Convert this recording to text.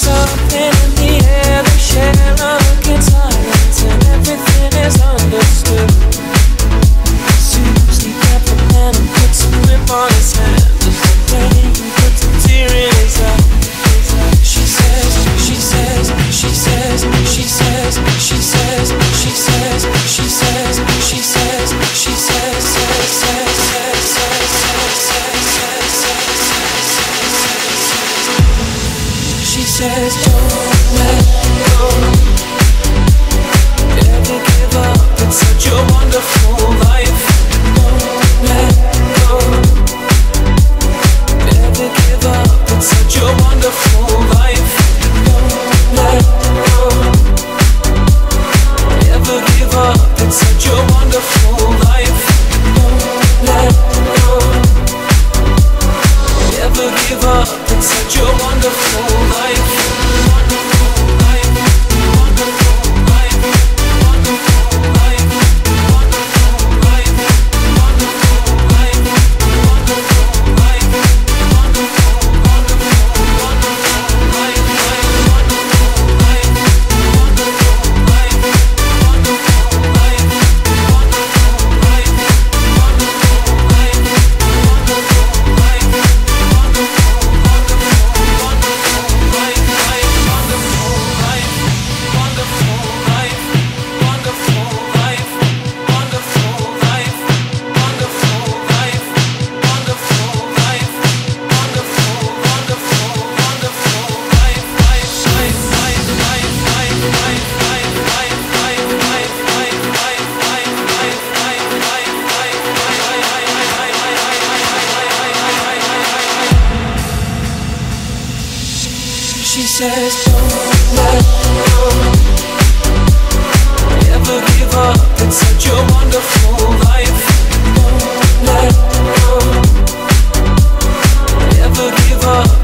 something in the air. They share a look in silence, and everything is understood. Susie kept the pen and put some lip on his hand. As the rain puts a tear in his eye. She says, she says, she says, she says, she says, she says, she says, she says, she says, she says, don't let go. Never give up. It's such a wonderful life. Don't let go. Never give up. It's such a wonderful life. Don't let go. Never give up. It's such a wonderful life. Don't let go. Never give up. It's such a wonderful life. She says, don't let go. Never give up. It's such a wonderful life. Don't let go. Never give up.